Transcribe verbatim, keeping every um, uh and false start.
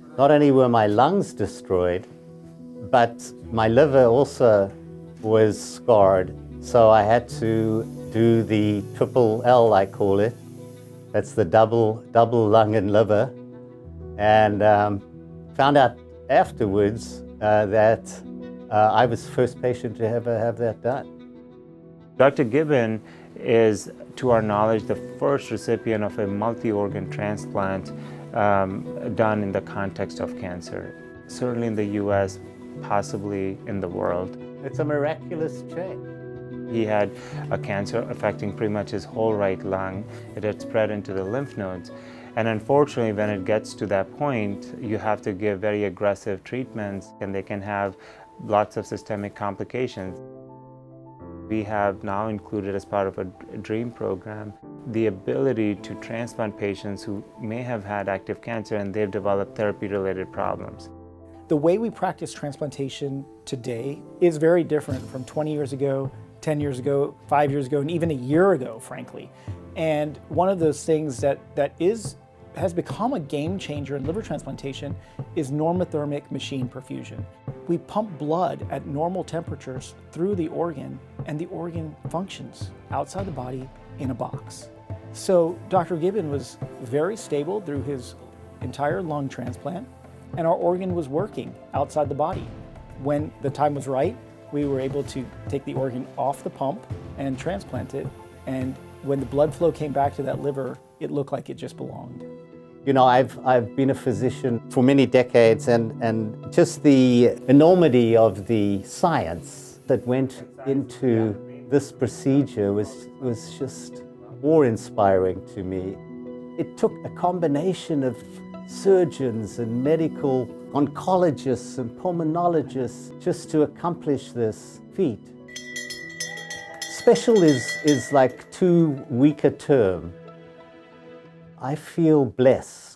Not only were my lungs destroyed, but my liver also was scarred. So I had to do the triple L, I call it. That's the double, double lung and liver. And um, found out afterwards uh, that uh, I was the first patient to ever have that done. Doctor Gibbon is, to our knowledge, the first recipient of a multi-organ transplant um, done in the context of cancer. Certainly in the U S, possibly in the world. It's a miraculous change. He had a cancer affecting pretty much his whole right lung. It had spread into the lymph nodes. And unfortunately, when it gets to that point, you have to give very aggressive treatments, and they can have lots of systemic complications. We have now included, as part of a DREAM program, the ability to transplant patients who may have had active cancer and they've developed therapy-related problems. The way we practice transplantation today is very different from twenty years ago, ten years ago, five years ago, and even a year ago, frankly. And one of those things that, that is, has become a game changer in liver transplantation is normothermic machine perfusion. We pump blood at normal temperatures through the organ, and the organ functions outside the body in a box. So Doctor Gibbon was very stable through his entire lung transplant, and our organ was working outside the body. When the time was right, we were able to take the organ off the pump and transplant it, and when the blood flow came back to that liver, it looked like it just belonged. You know, I've, I've been a physician for many decades, and, and just the enormity of the science that went into this procedure was, was just awe-inspiring to me. It took a combination of surgeons and medical oncologists and pulmonologists just to accomplish this feat. Special is, is like too weak a term. I feel blessed